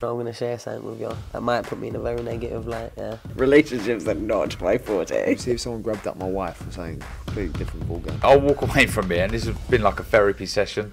I'm going to share something with you that might put me in a very negative light, yeah. Relationships are not my forte. See if someone grabbed up my wife or something, completely different ballgame. I'll walk away from it, and this has been like a therapy session.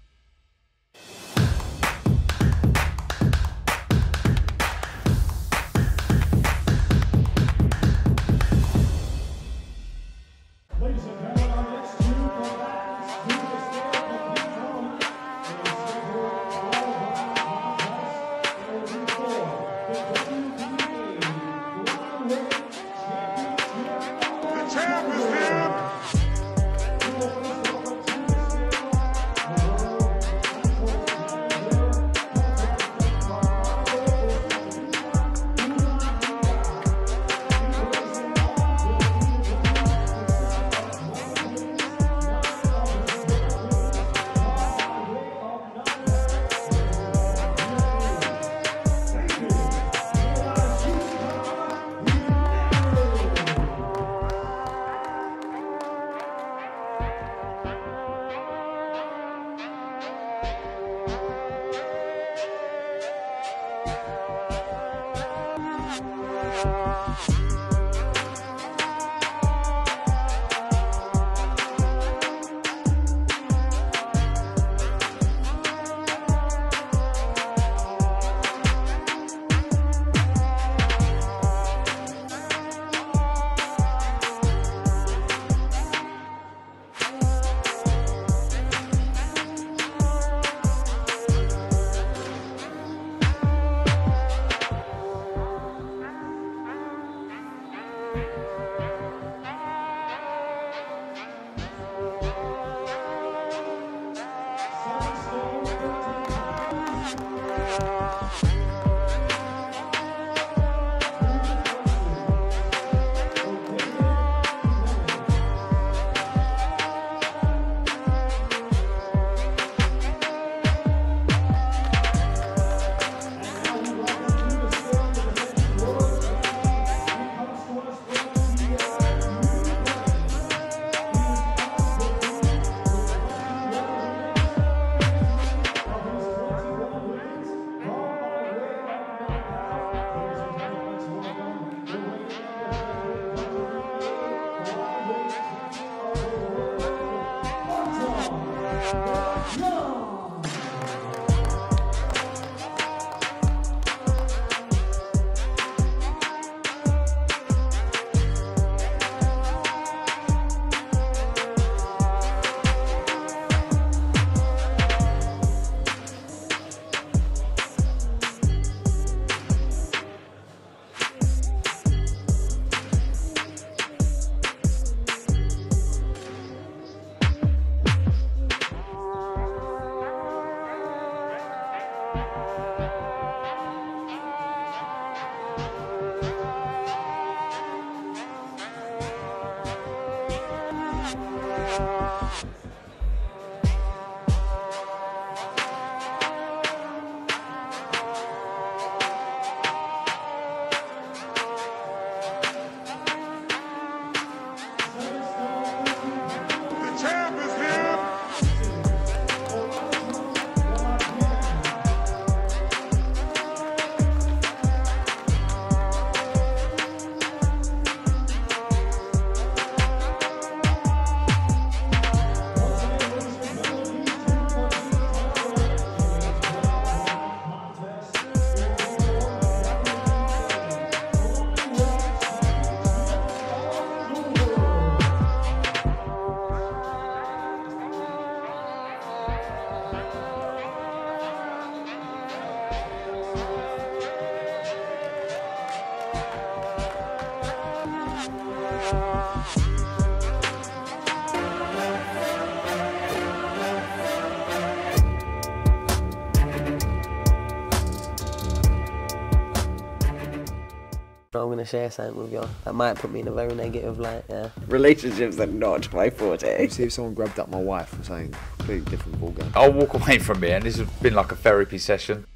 I'm going to share something with you that might put me in a very negative light, yeah. Relationships are not my forte. See if someone grabbed up my wife or something, completely different ballgame. I'll walk away from it, and this has been like a therapy session.